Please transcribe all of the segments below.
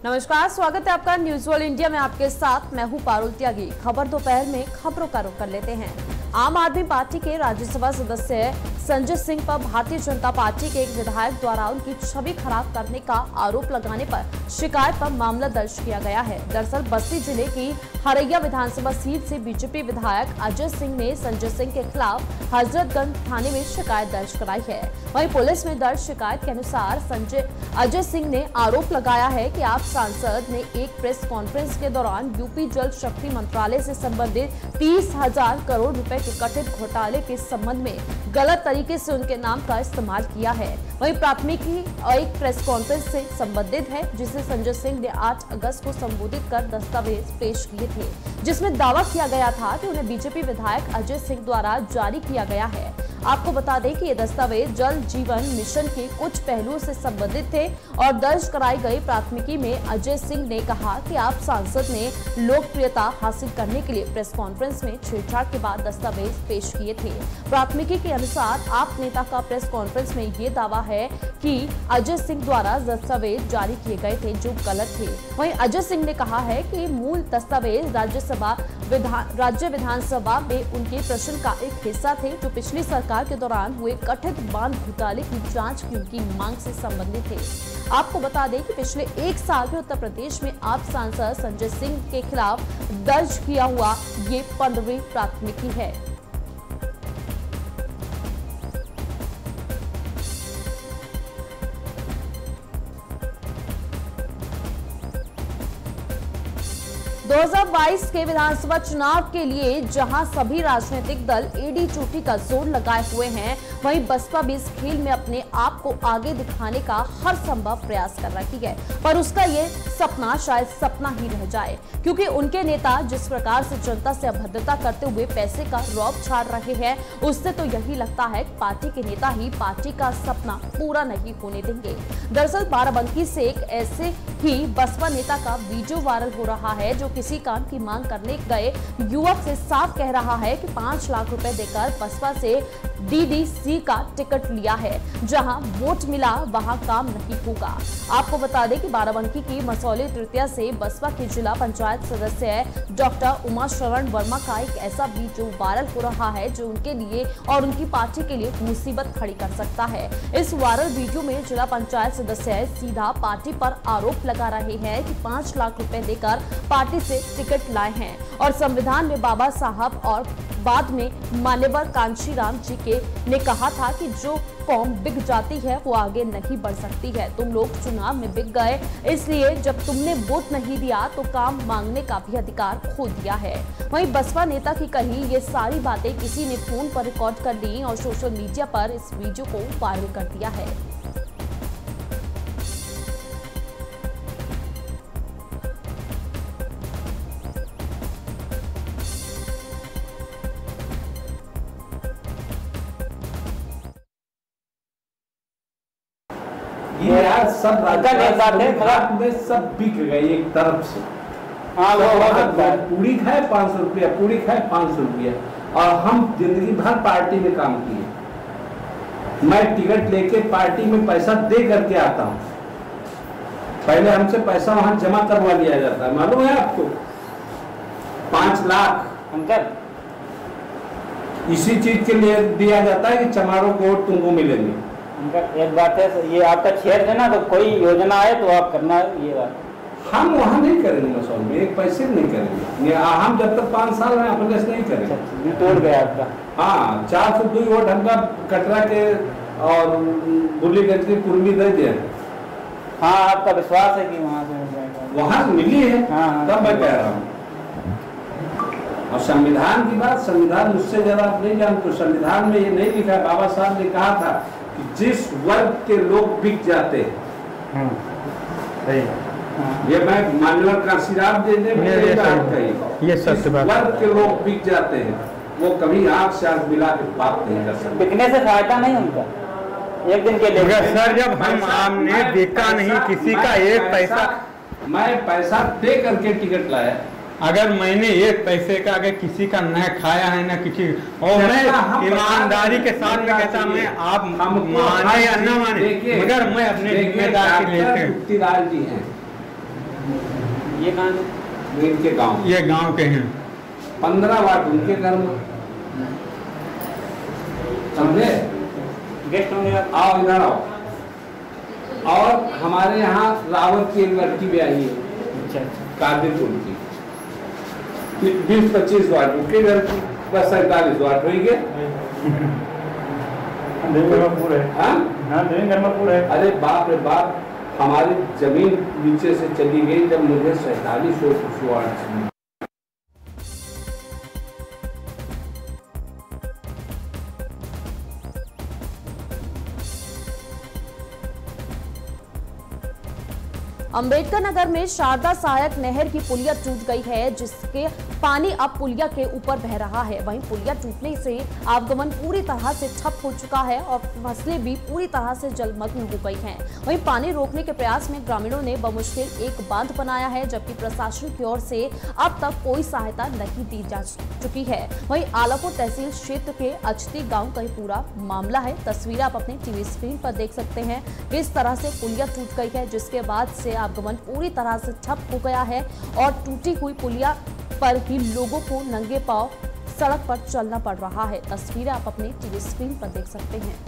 नमस्कार, स्वागत है आपका न्यूज वर्ल्ड इंडिया में। आपके साथ मैं हूं पारुल त्यागी। खबर दोपहर में खबरों का रुख कर लेते हैं। आम आदमी पार्टी के राज्यसभा सदस्य संजय सिंह पर भारतीय जनता पार्टी के एक विधायक द्वारा उनकी छवि खराब करने का आरोप लगाने पर शिकायत पर मामला दर्ज किया गया है। दरअसल बस्ती जिले की हरैया विधानसभा सीट से बीजेपी विधायक अजय सिंह ने संजय सिंह के खिलाफ हजरतगंज थाने में शिकायत दर्ज कराई है। वहीं पुलिस में दर्ज शिकायत के अनुसार अजय सिंह ने आरोप लगाया है कि आप सांसद ने एक प्रेस कॉन्फ्रेंस के दौरान यूपी जल शक्ति मंत्रालय से संबंधित 30,000 करोड़ रुपए के कथित घोटाले के संबंध में गलत तरीके से उनके नाम का इस्तेमाल किया है। वहीं प्राथमिकी एक प्रेस कॉन्फ्रेंस से संबंधित है, जिसे संजय सिंह ने 8 अगस्त को संबोधित कर दस्तावेज पेश किए थे, जिसमें दावा किया गया था कि उन्हें बीजेपी विधायक अजय सिंह द्वारा जारी किया गया है। आपको बता दें कि ये दस्तावेज जल जीवन मिशन के कुछ पहलुओं से संबंधित थे और दर्ज कराई गई प्राथमिकी में अजय सिंह ने कहा कि आप सांसद ने लोकप्रियता हासिल करने के लिए प्रेस कॉन्फ्रेंस में छेड़छाड़ के बाद दस्तावेज पेश किए थे। प्राथमिकी के अनुसार आप नेता का प्रेस कॉन्फ्रेंस में ये दावा है कि अजय सिंह द्वारा दस्तावेज जारी किए गए थे जो गलत थे। वहीं अजय सिंह ने कहा है कि मूल दस्तावेज राज्य विधानसभा में उनके प्रश्न का एक हिस्सा थे, जो पिछली सरकार के दौरान हुए कथित बांध घोटाले की जांच की उनकी मांग से संबंधित थे। आपको बता दें कि पिछले 1 साल में उत्तर प्रदेश में आप सांसद संजय सिंह के खिलाफ दर्ज किया हुआ ये 15वीं प्राथमिकी है। दो 2022 के विधानसभा चुनाव के लिए जहां सभी राजनीतिक दल एडी चोटी का जोर लगाए हुए हैं, वहीं बसपा भी इस खेल में अपने आप को आगे दिखाने का हर संभव प्रयास कर रही है। पर उसका ये सपना शायद सपना ही रह जाए, क्योंकि उनके नेता जिस प्रकार से जनता से अभद्रता करते हुए पैसे का रौब छाड़ रहे हैं, उससे तो यही लगता है कि पार्टी के नेता ही पार्टी का सपना पूरा नहीं होने देंगे। दरअसल बाराबंकी से एक ऐसे ही बसपा नेता का वीडियो वायरल हो रहा है, जो किसी काम की मांग करने गए युवक से साफ कह रहा है कि 5 लाख रुपए देकर बसपा से डीडीसी का टिकट लिया है, जहां वोट मिला वहां काम नहीं होगा। आपको बता दें कि बाराबंकी की मसौली तृतीया से बसपा की जिला पंचायत सदस्य डॉक्टर उमा शरण वर्मा का एक ऐसा वीडियो वायरल हो रहा है, जो उनके लिए और उनकी पार्टी के लिए मुसीबत खड़ी कर सकता है। इस वायरल वीडियो में जिला पंचायत सदस्य सीधा पार्टी पर आरोप लगा रहे हैं कि 5 लाख रुपए देकर पार्टी से टिकट लाए हैं और संविधान में बाबा साहब और बाद में मान्यवर कांशीराम जी ने कहा था कि जो कौम बिक जाती है वो आगे नहीं बढ़ सकती है। तुम लोग चुनाव में बिक गए, इसलिए जब तुमने वोट नहीं दिया तो काम मांगने का भी अधिकार खो दिया है। वहीं बसपा नेता की कही ये सारी बातें किसी ने फोन पर रिकॉर्ड कर ली और सोशल मीडिया पर इस वीडियो को वायरल कर दिया है। ये यार सब राजनीति में सब बिक गए एक तरफ से। हाँ, वो पूरी खाए 500 रुपया, पूरी खाए 500 रुपया, और हम जिंदगी भर पार्टी में काम किए। मैं टिकट लेके पार्टी में पैसा दे करके आता हूँ। पहले हमसे पैसा वहां जमा करवा लिया जाता है, मालूम है आपको? 5 लाख अंकल इसी चीज के लिए दिया जाता है कि चमारों को वोट तुमको मिलेंगे। एक बात है, ये आपका क्षेत्र है ना, तो कोई योजना है तो आप करना ये बात। हम वहाँ नहीं करेंगे मसौल में, एक पैसे नहीं करेंगे। हम जब तक 5 साल में अपने नहीं करेंगे। तोड़ गया आपका। हाँ, 402 वोट हमका कटरा के और बुल्लीगंज की कुर्मी दे दिया। हाँ, आपका विश्वास है कि वहाँ से वहाँ से मिली है। हाँ, तब मैं कह रहा हूँ। और संविधान की बात, संविधान मुझसे ज्यादा आप नहीं जानते। संविधान में ये नहीं लिखा, बाबा साहब ने कहा था कि जिस वर्ग के लोग बिक जाते हैं, ये मैं मान्यवर कांशीराम जी ने ये बात कही, ये सत्य बात। वर्ग के लोग बिक जाते हैं, वो कभी आंख से आंख मिला के बात नहीं कर सकते। बिकने से फायदा नहीं उनका एक दिन के लिए। सर, जब हम हमने देखा नहीं किसी का एक पैसा, मैं पैसा दे करके टिकट लाया। अगर मैंने एक पैसे का अगर किसी का न खाया है न किसी, और मैं ईमानदारी के साथ में कहता, मैं आप माने या न माने, मगर मैं अपने जिम्मेदारी लेते हैं। मुक्तिलाल जी हैं, ये कहाँ से? इनके गांव, ये गांव के हैं। 15 वाट उनके घर में, समझे? गेस्ट होंगे आप? आओ इधर आओ। और हमारे यहाँ रावत की एक लड़की भी आई है, अच्छा कादिरपुर की, 20-25 वाट उनके घर की, बस 47 वाट हो गए। अरे बाप रे बाप, हमारी जमीन नीचे से चली गई जब मुझे 47 वाट। अंबेडकर नगर में शारदा सहायक नहर की पुलिया टूट गई है, जिसके पानी अब पुलिया के ऊपर बह रहा है। वहीं पुलिया टूटने से आवागमन पूरी तरह से ठप हो चुका है और फसलें भी पूरी तरह से जलमग्न हो गई हैं। वहीं पानी रोकने के प्रयास में ग्रामीणों ने बमुश्किल एक बांध बनाया है, जबकि प्रशासन की ओर से अब तक कोई सहायता नहीं दी जा चुकी है। वहीं आलापुर तहसील क्षेत्र के अचती गाँव का पूरा मामला है। तस्वीरें आप अपने टीवी स्क्रीन पर देख सकते हैं। किस तरह से पुलिया टूट गई है, जिसके बाद से आवागमन पूरी तरह से ठप हो गया है और टूटी हुई पुलिया पर ही लोगों को नंगे पांव सड़क पर चलना पड़ रहा है। तस्वीरें आप अपने टीवी स्क्रीन पर देख सकते हैं।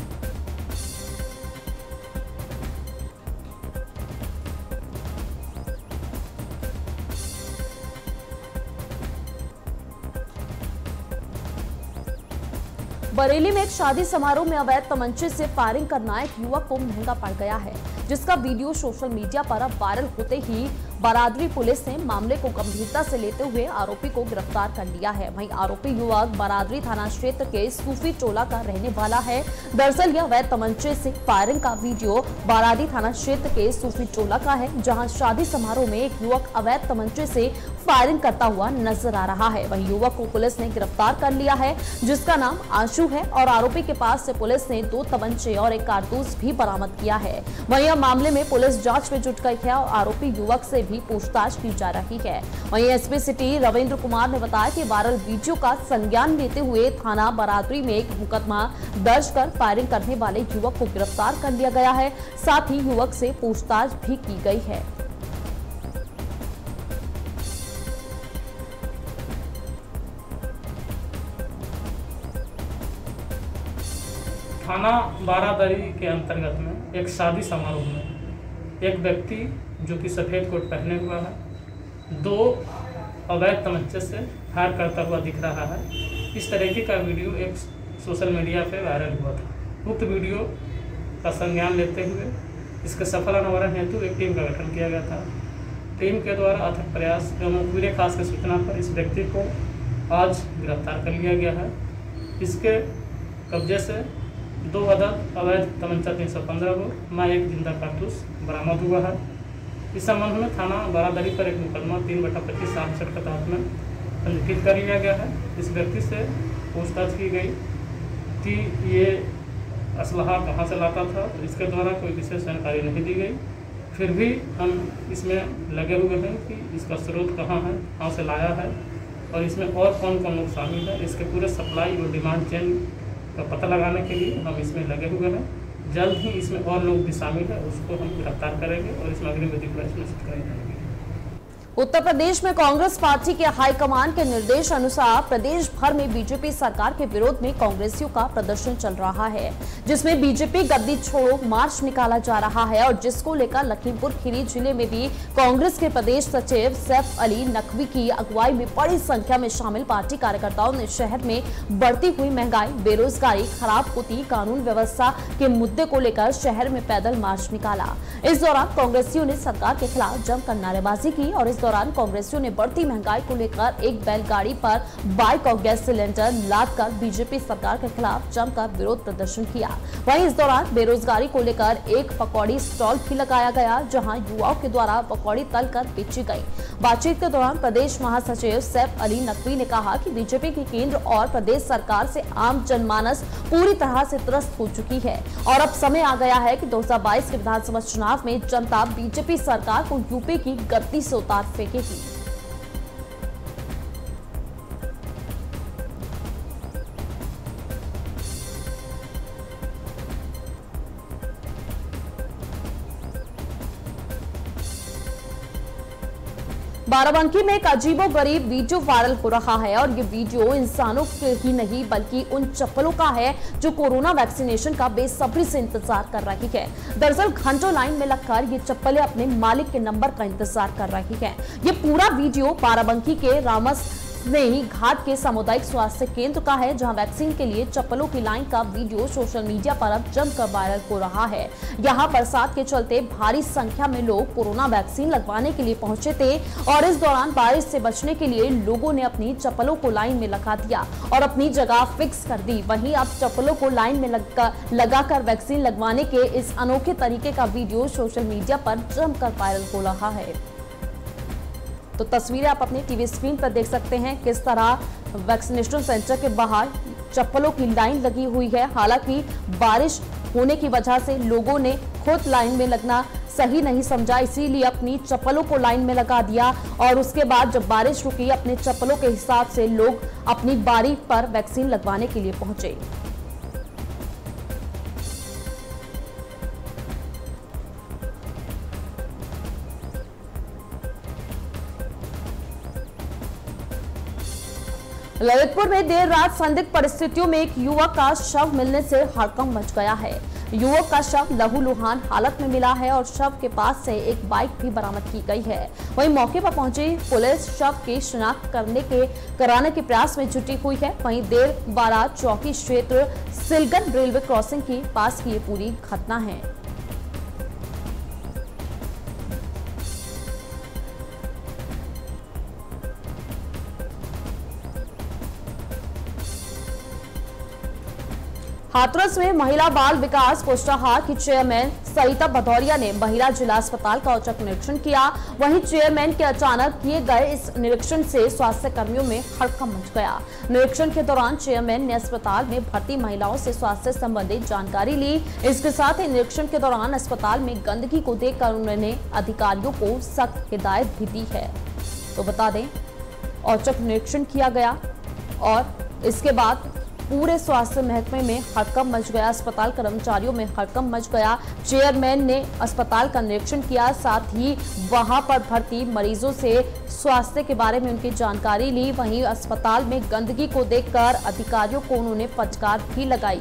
बरेली में एक शादी समारोह में अवैध तमंचे से फायरिंग करना एक युवक को महंगा पड़ गया है, जिसका वीडियो सोशल मीडिया पर अब वायरल होते ही बारादरी पुलिस ने मामले को गंभीरता से लेते हुए आरोपी को गिरफ्तार कर लिया है। वहीं आरोपी युवक बारादरी थाना क्षेत्र के सूफी टोला का रहने वाला है। दरअसल यह अवैध तमंचे से फायरिंग का वीडियो बारादरी थाना क्षेत्र के सूफी टोला का है, जहां शादी समारोह में एक युवक अवैध तमंचे से फायरिंग करता हुआ नजर आ रहा है। वहीं युवक को पुलिस ने गिरफ्तार कर लिया है, जिसका नाम आशु है और आरोपी के पास से पुलिस ने 2 तमंचे और एक कारतूस भी बरामद किया है। वहीं मामले में पुलिस जांच में जुट गई है और आरोपी युवक से भी पूछताछ की जा रही है। वहीं एसपी सिटी रविंद्र कुमार ने बताया कि वायरल वीडियो का संज्ञान लेते हुए थाना बारादरी में एक मुकदमा दर्ज कर फायरिंग करने वाले युवक को गिरफ्तार कर लिया गया है। साथ ही युवक से पूछताछ भी की गई है। थाना बारादरी के अंतर्गत में एक शादी समारोह में एक व्यक्ति जो कि सफ़ेद कोट पहने हुआ है 2 अवैध तमंचे से फायर करता हुआ दिख रहा है। इस तरीके का वीडियो एक सोशल मीडिया पर वायरल हुआ था। उक्त वीडियो का संज्ञान लेते हुए इसके सफल अनावरण हेतु एक टीम का गठन किया गया था। टीम के द्वारा अथक प्रयास एवं मुखबिर खास की सूचना पर इस व्यक्ति को आज गिरफ्तार कर लिया गया है। इसके कब्जे से 2 अदद अवैध तमंचा 315 को मैं 1 जिंदा कारतूस बरामद हुआ है। इस संबंध में थाना बारादरी पर एक मुकदमा 3/25 67 के तहत में पंजीकृत कर लिया गया है। इस व्यक्ति से पूछताछ की गई कि ये असलहा कहाँ से लाता था, तो इसके द्वारा कोई विशेष जानकारी नहीं दी गई। फिर भी हम इसमें लगे हुए हैं कि इसका स्रोत कहाँ है, कहाँ से लाया है और इसमें और कौन कौन लोग शामिल है। इसके पूरे सप्लाई और डिमांड चेन का पता लगाने के लिए हम इसमें लगे हुए हैं। जल्द ही इसमें और लोग भी शामिल है, उसको हम गिरफ्तार करेंगे और इसमें अग्रिम विधि प्रयास निश्चित करेंगे। उत्तर प्रदेश में कांग्रेस पार्टी के हाईकमान के निर्देश अनुसार प्रदेश भर में बीजेपी सरकार के विरोध में कांग्रेसियों का प्रदर्शन चल रहा है, जिसमें बीजेपी गद्दी छोड़ो मार्च निकाला जा रहा है और जिसको लेकर लखीमपुर खीरी जिले में भी कांग्रेस के प्रदेश सचिव सैफ अली नकवी की अगुवाई में बड़ी संख्या में शामिल पार्टी कार्यकर्ताओं ने शहर में बढ़ती हुई महंगाई, बेरोजगारी, खराब होती कानून व्यवस्था के मुद्दे को लेकर शहर में पैदल मार्च निकाला। इस दौरान कांग्रेसियों ने सरकार के खिलाफ जमकर नारेबाजी की और इस दौरान कांग्रेसियों ने बढ़ती महंगाई को लेकर एक बैलगाड़ी पर बाइक और गैस सिलेंडर लादकर बीजेपी सरकार के खिलाफ जमकर विरोध प्रदर्शन किया। वहीं इस दौरान बेरोजगारी को लेकर एक पकौड़ी स्टॉल भी लगाया गया, जहां युवाओं के द्वारा पकौड़ी तलकर बेची गई। बातचीत के दौरान प्रदेश महासचिव सैफ अली नकवी ने कहा कि बीजेपी की केंद्र और प्रदेश सरकार से आम जनमानस पूरी तरह से त्रस्त हो चुकी है और अब समय आ गया है कि 2022 के विधानसभा चुनाव में जनता बीजेपी सरकार को यूपी की गद्दी से उतार फेंकेगी। बाराबंकी में एक अजीबोगरीब वीडियो वायरल हो रहा है और ये वीडियो इंसानों के ही नहीं बल्कि उन चप्पलों का है जो कोरोना वैक्सीनेशन का बेसब्री से इंतजार कर रही है। दरअसल घंटों लाइन में लगकर ये चप्पलें अपने मालिक के नंबर का इंतजार कर रही है। ये पूरा वीडियो बाराबंकी के रामस स्नेही घाट के सामुदायिक स्वास्थ्य केंद्र का है, जहां वैक्सीन के लिए चप्पलों की लाइन का वीडियो सोशल मीडिया पर अब जमकर वायरल हो रहा है। यहां बरसात के चलते भारी संख्या में लोग कोरोना वैक्सीन लगवाने के लिए पहुंचे थे और इस दौरान बारिश से बचने के लिए लोगों ने अपनी चप्पलों को लाइन में लगा दिया और अपनी जगह फिक्स कर दी। वहीं अब चप्पलों को लाइन में लगाकर वैक्सीन लगवाने के इस अनोखे तरीके का वीडियो सोशल मीडिया पर जमकर वायरल हो रहा है। तो तस्वीरें आप अपने टीवी स्क्रीन पर देख सकते हैं किस तरह वैक्सीनेशन सेंटर के बाहर चप्पलों की लाइन लगी हुई है। हालांकि बारिश होने की वजह से लोगों ने खुद लाइन में लगना सही नहीं समझा, इसीलिए अपनी चप्पलों को लाइन में लगा दिया और उसके बाद जब बारिश रुकी अपने चप्पलों के हिसाब से लोग अपनी बारी पर वैक्सीन लगवाने के लिए पहुंचे। ललितपुर में देर रात संदिग्ध परिस्थितियों में एक युवक का शव मिलने से हड़कंप मच गया है। युवक का शव लहूलुहान हालत में मिला है और शव के पास से एक बाइक भी बरामद की गई है। वहीं मौके पर पहुंची पुलिस शव की शिनाख्त कराने के प्रयास में जुटी हुई है। वहीं देर बारा चौकी क्षेत्र सिलगन रेलवे क्रॉसिंग के पास की ये पूरी घटना है। हाथरस में महिला बाल विकास पुष्टाहार की चेयरमैन सरिता भदौरिया ने महिला जिला अस्पताल का औचक निरीक्षण किया। वहीं चेयरमैन के अचानक किए गए इस निरीक्षण से स्वास्थ्य कर्मियों में हड़कंप मच गया। निरीक्षण के दौरान चेयरमैन ने अस्पताल में भर्ती महिलाओं से स्वास्थ्य संबंधित जानकारी ली। इसके साथ ही निरीक्षण के दौरान अस्पताल में गंदगी को देखकर उन्होंने अधिकारियों को सख्त हिदायत भी दी है। तो बता दें, औचक निरीक्षण किया गया और इसके बाद पूरे स्वास्थ्य महकमे में हड़कंप मच गया, अस्पताल कर्मचारियों में हड़कंप मच गया। चेयरमैन ने अस्पताल का निरीक्षण किया, साथ ही वहां पर भर्ती मरीजों से स्वास्थ्य के बारे में उनकी जानकारी ली। वहीं अस्पताल में गंदगी को देखकर अधिकारियों को उन्होंने फटकार भी लगाई।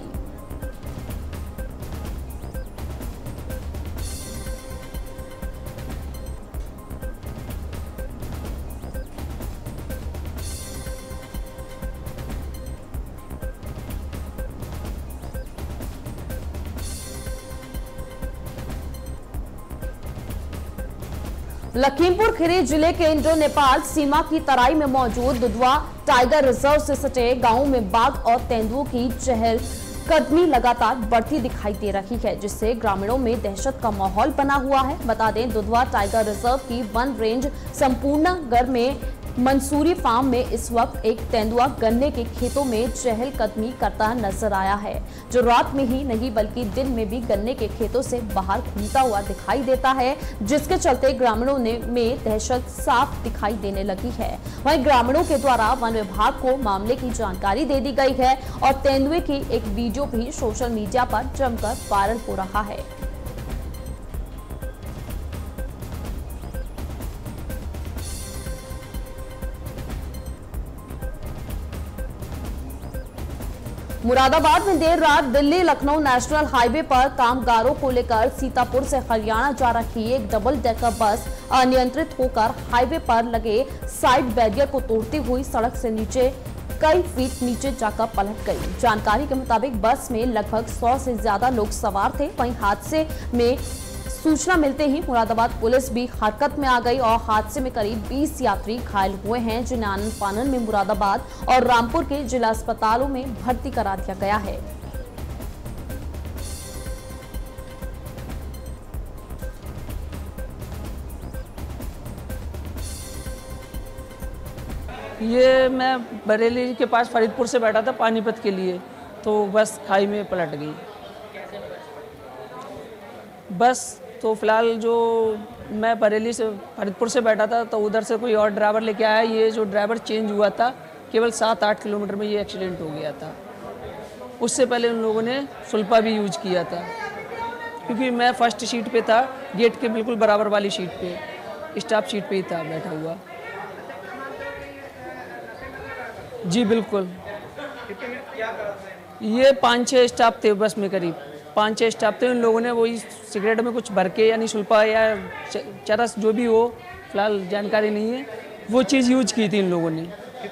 लखीमपुर खीरी जिले के इंडो नेपाल सीमा की तराई में मौजूद दुधवा टाइगर रिजर्व से सटे गांवों में बाघ और तेंदुओं की चहलकदमी लगातार बढ़ती दिखाई दे रही है, जिससे ग्रामीणों में दहशत का माहौल बना हुआ है। बता दें, दुधवा टाइगर रिजर्व की वन रेंज संपूर्णगढ़ में मंसूरी फार्म में इस वक्त एक तेंदुआ गन्ने के खेतों में चहलकदमी करता नजर आया है, जो रात में ही नहीं बल्कि दिन में भी गन्ने के खेतों से बाहर घूमता हुआ दिखाई देता है, जिसके चलते ग्रामीणों में दहशत साफ दिखाई देने लगी है। वहीं ग्रामीणों के द्वारा वन विभाग को मामले की जानकारी दे दी गई है और तेंदुए की एक वीडियो भी सोशल मीडिया पर जमकर वायरल हो रहा है। मुरादाबाद में देर रात दिल्ली लखनऊ नेशनल हाईवे पर कामगारों को लेकर सीतापुर से हरियाणा जा रही एक डबल डेकर बस अनियंत्रित होकर हाईवे पर लगे साइड बैरियर को तोड़ती हुई सड़क से नीचे कई फीट नीचे जाकर पलट गई। जानकारी के मुताबिक बस में लगभग 100 से ज्यादा लोग सवार थे। वहीं हादसे में सूचना मिलते ही मुरादाबाद पुलिस भी हरकत में आ गई और हादसे में करीब 20 यात्री घायल हुए हैं, जिन्हें आनन फानन में मुरादाबाद और रामपुर के जिला अस्पतालों में भर्ती करा दिया गया है। ये मैं बरेली के पास फरीदपुर से बैठा था पानीपत के लिए, तो बस खाई में पलट गई। बस तो फिलहाल जो मैं बरेली से फरीदपुर से बैठा था, तो उधर से कोई और ड्राइवर लेके आया। ये जो ड्राइवर चेंज हुआ था, केवल 7-8 किलोमीटर में ये एक्सीडेंट हो गया था। उससे पहले उन लोगों ने सुल्पा भी यूज किया था, क्योंकि मैं फर्स्ट सीट पे था, गेट के बिल्कुल बराबर वाली सीट पे, स्टाफ सीट पे ही था बैठा हुआ। जी बिल्कुल। ये 5-6 स्टाफ थे बस में, करीब 5-6 स्टाफ थे। उन लोगों ने वही सिगरेट में कुछ भर के, यानी सुल्फा या चरस जो भी हो, फिलहाल जानकारी नहीं है, वो चीज़ यूज की थी इन लोगों ने।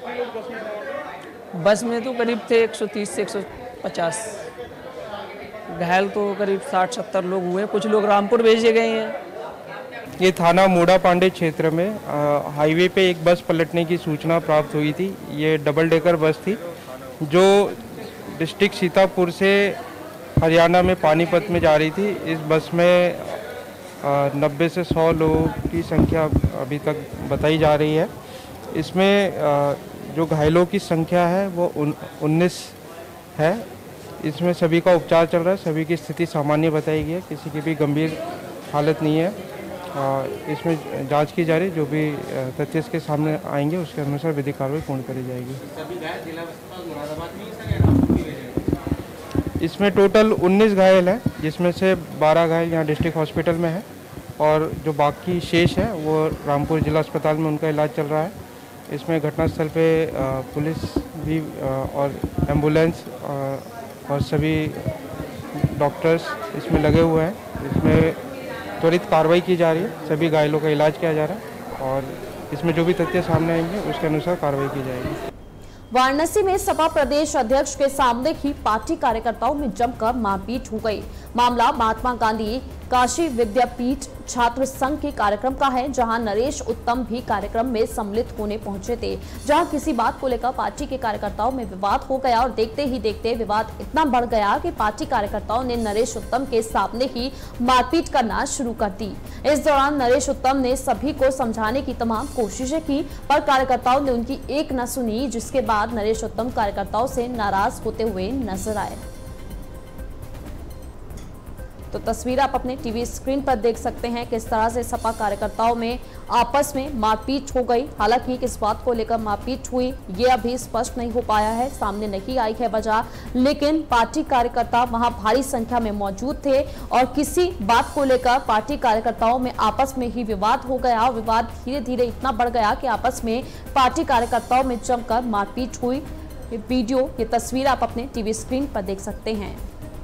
बस में तो करीब थे 130 से 150। घायल तो करीब 60-70 लोग हुए हैं। कुछ लोग रामपुर भेजे गए हैं। ये थाना मोड़ा पांडे क्षेत्र में हाईवे पे एक बस पलटने की सूचना प्राप्त हुई थी। ये डबल डेकर बस थी जो डिस्ट्रिक्ट सीतापुर से हरियाणा में पानीपत में जा रही थी। इस बस में 90 से 100 लोगों की संख्या अभी तक बताई जा रही है। इसमें जो घायलों की संख्या है वो 19 है। इसमें सभी का उपचार चल रहा है। सभी की स्थिति सामान्य बताई गई है, किसी की भी गंभीर हालत नहीं है। इसमें जांच की जा रही है। जो भी तथ्य इसके सामने आएंगे उसके अनुसार विधिक कार्रवाई पूर्ण करी जाएगी। इसमें टोटल 19 घायल हैं, जिसमें से 12 घायल यहाँ डिस्ट्रिक्ट हॉस्पिटल में है और जो बाकी शेष है वो रामपुर जिला अस्पताल में उनका इलाज चल रहा है। इसमें घटनास्थल पे पुलिस भी और एम्बुलेंस और सभी डॉक्टर्स इसमें लगे हुए हैं। इसमें त्वरित कार्रवाई की जा रही है। सभी घायलों का इलाज किया जा रहा है और इसमें जो भी तथ्य सामने आएंगे उसके अनुसार कार्रवाई की जाएगी। वाराणसी में सपा प्रदेश अध्यक्ष के सामने ही पार्टी कार्यकर्ताओं में जमकर मारपीट हो गई। मामला महात्मा गांधी काशी विद्यापीठ छात्र संघ के कार्यक्रम का है, जहां नरेश उत्तम भी कार्यक्रम में सम्मिलित होने पहुंचे थे। जहां किसी बात को लेकर पार्टी के कार्यकर्ताओं में विवाद हो गया और देखते ही देखते विवाद इतना बढ़ गया कि पार्टी कार्यकर्ताओं ने नरेश उत्तम के सामने ही मारपीट करना शुरू कर दी। इस दौरान नरेश उत्तम ने सभी को समझाने की तमाम कोशिशें की, पर कार्यकर्ताओं ने उनकी एक न सुनी, जिसके बाद नरेश उत्तम कार्यकर्ताओं से नाराज होते हुए नजर आए। तो तस्वीर आप अपने टीवी स्क्रीन पर देख सकते हैं किस तरह से सपा कार्यकर्ताओं में आपस में मारपीट हो गई। हालांकि किस बात को लेकर मारपीट हुई ये अभी स्पष्ट नहीं हो पाया है, सामने नहीं आई है वजह, लेकिन पार्टी कार्यकर्ता वहां भारी संख्या में मौजूद थे और किसी बात को लेकर पार्टी कार्यकर्ताओं में आपस में ही विवाद हो गया और विवाद धीरे धीरे इतना बढ़ गया कि आपस में पार्टी कार्यकर्ताओं में जमकर मारपीट हुई। ये वीडियो, ये तस्वीर आप अपने टीवी स्क्रीन पर देख सकते हैं।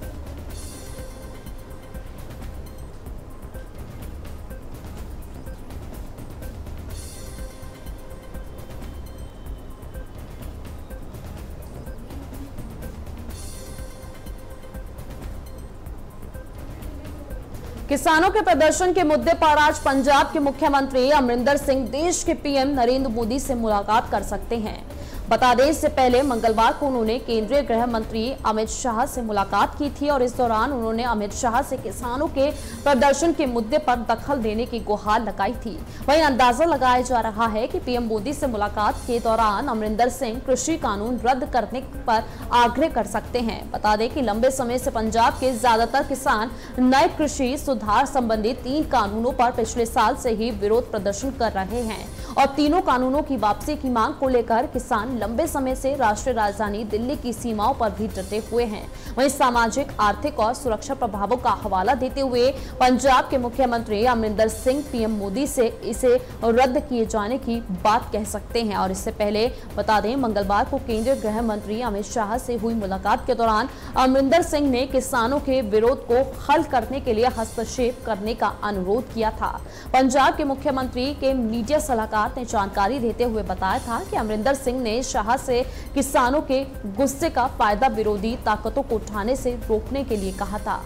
किसानों के प्रदर्शन के मुद्दे पर आज पंजाब के मुख्यमंत्री अमरिंदर सिंह देश के पीएम नरेंद्र मोदी से मुलाकात कर सकते हैं। बता दें, इससे पहले मंगलवार को उन्होंने केंद्रीय गृह मंत्री अमित शाह से मुलाकात की थी और इस दौरान उन्होंने अमित शाह से किसानों के प्रदर्शन के मुद्दे पर दखल देने की गुहार लगाई थी। वहीं अंदाजा लगाया जा रहा है कि पीएम मोदी से मुलाकात के दौरान अमरिंदर सिंह कृषि कानून रद्द करने पर आग्रह कर सकते हैं। बता दें कि लंबे समय से पंजाब के ज्यादातर किसान नए कृषि सुधार संबंधी 3 कानूनों पर पिछले साल से ही विरोध प्रदर्शन कर रहे हैं और तीनों कानूनों की वापसी की मांग को लेकर किसान लंबे समय से राष्ट्रीय राजधानी दिल्ली की सीमाओं पर भी डटे हुए हैं। वहीं सामाजिक, आर्थिक और सुरक्षा प्रभावों का हवाला देते हुए पंजाब के मुख्यमंत्री अमरिंदर सिंह पीएम मोदी से इसे रद्द किए जाने की बात कह सकते हैं। और इससे पहले बता दें, मंगलवार को केंद्रीय गृह मंत्री अमित शाह से हुई मुलाकात के दौरान अमरिंदर सिंह ने किसानों के विरोध को हल करने के लिए हस्तक्षेप करने का अनुरोध किया था। पंजाब के मुख्यमंत्री के मीडिया सलाहकार ने जानकारी देते हुए बताया था कि अमरिंदर सिंह ने शाह से किसानों के गुस्से का फायदा विरोधी ताकतों को उठाने से रोकने के लिए कहा था।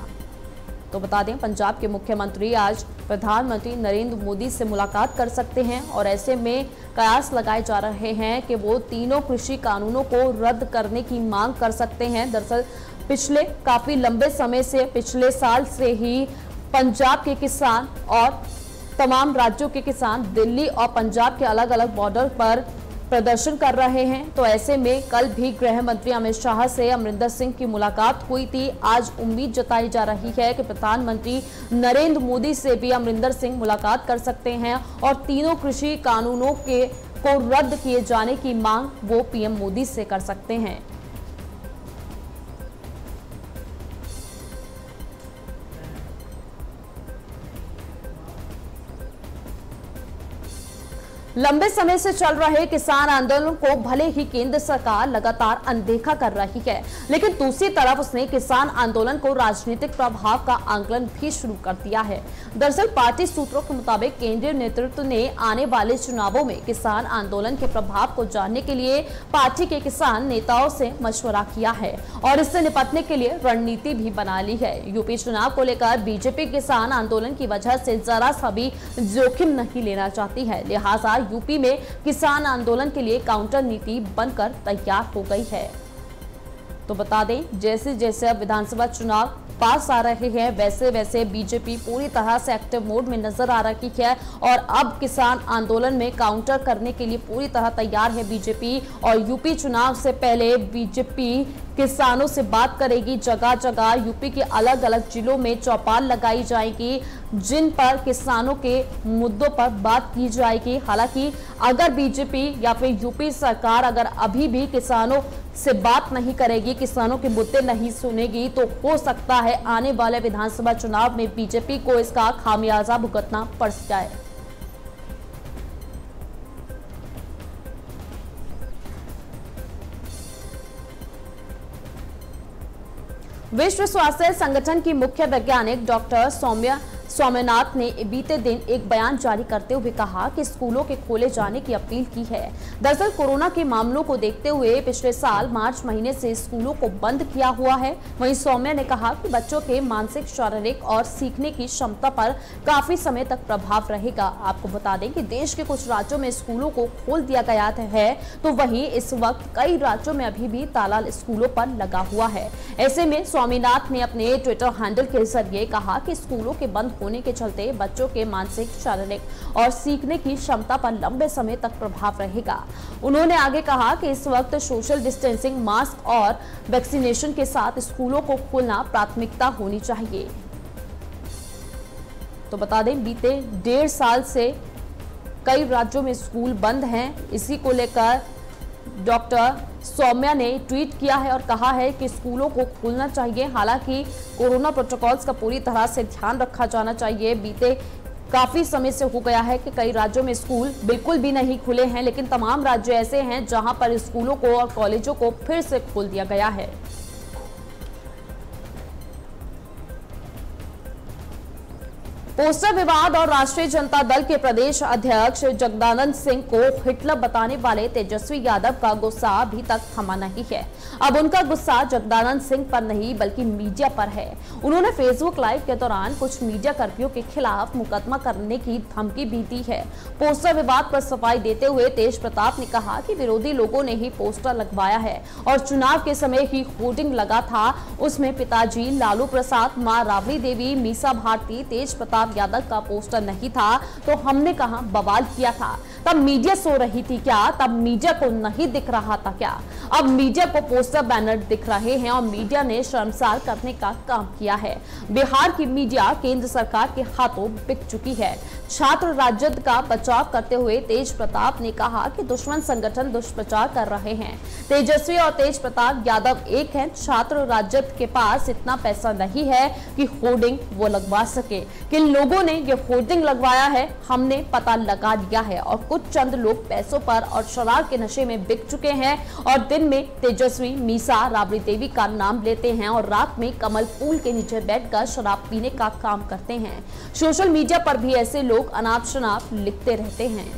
तो बता दें, पंजाब के मुख्यमंत्री आज प्रधानमंत्री नरेंद्र मोदी से मुलाकात कर सकते हैं और ऐसे में कयास लगाए जा रहे हैं कि वो तीनों कृषि कानूनों को रद्द करने की मांग कर सकते हैं। दरअसल पिछले काफी लंबे समय से, पिछले साल से ही पंजाब के किसान और तमाम राज्यों के किसान दिल्ली और पंजाब के अलग अलग बॉर्डर पर प्रदर्शन कर रहे हैं। तो ऐसे में कल भी गृह मंत्री अमित शाह से अमरिंदर सिंह की मुलाकात हुई थी। आज उम्मीद जताई जा रही है कि प्रधानमंत्री नरेंद्र मोदी से भी अमरिंदर सिंह मुलाकात कर सकते हैं और तीनों कृषि कानूनों को रद्द किए जाने की मांग वो पीएम मोदी से कर सकते हैं। लंबे समय से चल रहे किसान आंदोलन को भले ही केंद्र सरकार लगातार अनदेखा कर रही है, लेकिन दूसरी तरफ उसने किसान आंदोलन को राजनीतिक प्रभाव का आंकलन भी शुरू कर दिया है। दरअसल पार्टी सूत्रों के मुताबिक केंद्रीय नेतृत्व ने आने वाले चुनावों में किसान आंदोलन के प्रभाव को जानने के लिए पार्टी के किसान नेताओं से मशवरा किया है और इससे निपटने के लिए रणनीति भी बना ली है। यूपी चुनाव को लेकर बीजेपी किसान आंदोलन की वजह से जरा सा भी जोखिम नहीं लेना चाहती है, लिहाजा यूपी में किसान आंदोलन के लिए काउंटर नीति बनकर तैयार हो गई है। तो बता दें, जैसे जैसे अब विधानसभा चुनाव पास आ रहे हैं वैसे वैसे बीजेपी पूरी तरह से एक्टिव मोड में नजर आ रही है और अब किसान आंदोलन में काउंटर करने के लिए पूरी तरह तैयार है बीजेपी। और यूपी चुनाव से पहले बीजेपी किसानों से बात करेगी। जगह जगह यूपी के अलग अलग जिलों में चौपाल लगाई जाएगी जिन पर किसानों के मुद्दों पर बात की जाएगी। हालांकि अगर बीजेपी या फिर यूपी सरकार अगर अभी भी किसानों से बात नहीं करेगी, किसानों के मुद्दे नहीं सुनेगी, तो हो सकता है आने वाले विधानसभा चुनाव में बीजेपी को इसका खामियाजा भुगतना पड़ जाए। विश्व स्वास्थ्य संगठन की मुख्य वैज्ञानिक डॉक्टर स्वामीनाथन ने बीते दिन एक बयान जारी करते हुए कहा कि स्कूलों के खोले जाने की अपील की है। दरअसल कोरोना के मामलों को देखते हुए पिछले साल मार्च महीने से स्कूलों को बंद किया हुआ है। वहीं सौम्या ने कहा कि बच्चों के मानसिक, शारीरिक और सीखने की क्षमता पर काफी समय तक प्रभाव रहेगा। आपको बता दें कि देश के कुछ राज्यों में स्कूलों को खोल दिया गया है, तो वहीं इस वक्त कई राज्यों में अभी भी ताला स्कूलों पर लगा हुआ है। ऐसे में स्वामीनाथन ने अपने ट्विटर हैंडल के जरिए कहा कि स्कूलों के बंद होने के चलते बच्चों के मानसिक, शारीरिक और सीखने की क्षमता पर लंबे समय तक प्रभाव रहेगा। उन्होंने आगे कहा कि इस वक्त सोशल डिस्टेंसिंग, मास्क और वैक्सीनेशन के साथ स्कूलों को खोलना प्राथमिकता होनी चाहिए। तो बता दें, बीते 1.5 साल से कई राज्यों में स्कूल बंद हैं। इसी को लेकर डॉक्टर सौम्या ने ट्वीट किया है और कहा है कि स्कूलों को खोलना चाहिए। हालांकि कोरोना प्रोटोकॉल्स का पूरी तरह से ध्यान रखा जाना चाहिए। बीते काफी समय से हो गया है कि कई राज्यों में स्कूल बिल्कुल भी नहीं खुले हैं, लेकिन तमाम राज्य ऐसे हैं जहां पर स्कूलों को और कॉलेजों को फिर से खोल दिया गया है। पोस्टर विवाद और राष्ट्रीय जनता दल के प्रदेश अध्यक्ष जगदानंद सिंह को हिटलर बताने वाले तेजस्वी यादव का गुस्सा अभी तक थमा नहीं है। अब उनका गुस्सा जगदानंद सिंह पर नहीं बल्कि मीडिया पर है। उन्होंने फेसबुक लाइव के दौरान कुछ मीडिया कर्मियों के खिलाफ मुकदमा करने की धमकी भी दी है। पोस्टर विवाद पर सफाई देते हुए तेज प्रताप ने कहा कि विरोधी लोगों ने ही पोस्टर लगवाया है और चुनाव के समय ही होर्डिंग लगा था, उसमें पिताजी लालू प्रसाद, मां राबड़ी देवी, मीसा भारती, तेज प्रताप यादव का पोस्टर नहीं था, तो हमने कहा बवाल किया था। तब मीडिया सो रही थी क्या? तब मीडिया को नहीं दिख रहा था क्या? अब मीडिया को पोस्टर बैनर दिख रहे हैं और मीडिया ने शर्मसार करने का काम किया है। बिहार की मीडिया केंद्र सरकार के हाथों बिक चुकी है। छात्र राजद का बचाव करते हुए तेज प्रताप ने कहा कि दुश्मन संगठन दुष्प्रचार कर रहे हैं। तेजस्वी और तेज प्रताप यादव एक हैं। छात्र राजद के पास इतना पैसा नहीं है कि होर्डिंग वो लगवा सके। किन लोगों ने ये होर्डिंग लगवाया है हमने पता लगा लिया है और कुछ चंद लोग पैसों पर और शराब के नशे में बिक चुके हैं और दिन में तेजस्वी, मीसा, राबड़ी देवी का नाम लेते हैं और रात में कमल फूल के नीचे बैठकर शराब पीने का काम करते हैं। सोशल मीडिया पर भी ऐसे लोग अनाप शनाप लिखते रहते हैं।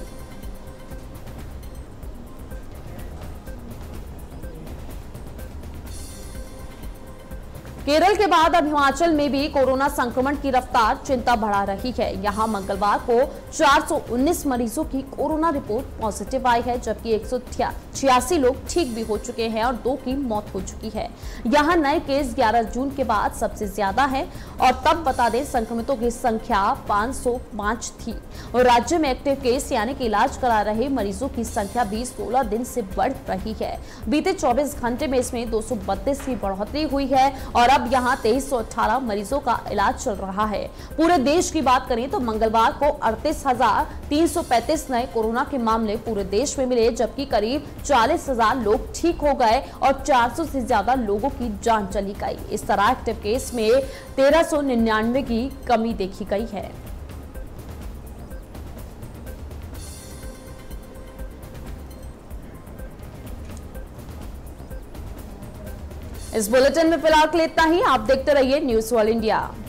केरल के बाद अब हिमाचल में भी कोरोना संक्रमण की रफ्तार चिंता बढ़ा रही है। यहां मंगलवार को 419 मरीजों की कोरोना रिपोर्ट पॉजिटिव आई है, जबकि 186 लोग ठीक भी हो चुके हैं और 2 की मौत हो चुकी है। यहां नए केस 11 जून के बाद सबसे ज्यादा है और तब बता दें संक्रमितों की संख्या 505 थी और राज्य में एक्टिव केस यानी कि इलाज करा रहे मरीजों की संख्या भी 16 दिन से बढ़ रही है। बीते 24 घंटे में इसमें 232 की बढ़ोतरी हुई है और अब यहां 2318 मरीजों का इलाज चल रहा है। पूरे देश की बात करें तो मंगलवार को 38,335 नए कोरोना के मामले पूरे देश में मिले, जबकि करीब 40,000 लोग ठीक हो गए और 400 से ज्यादा लोगों की जान चली गई। इस तरह एक्टिव केस में 1399 की कमी देखी गई है। इस बुलेटिन में फिलहाल के लिए इतना ही। आप देखते रहिए न्यूज़ वर्ल्ड इंडिया।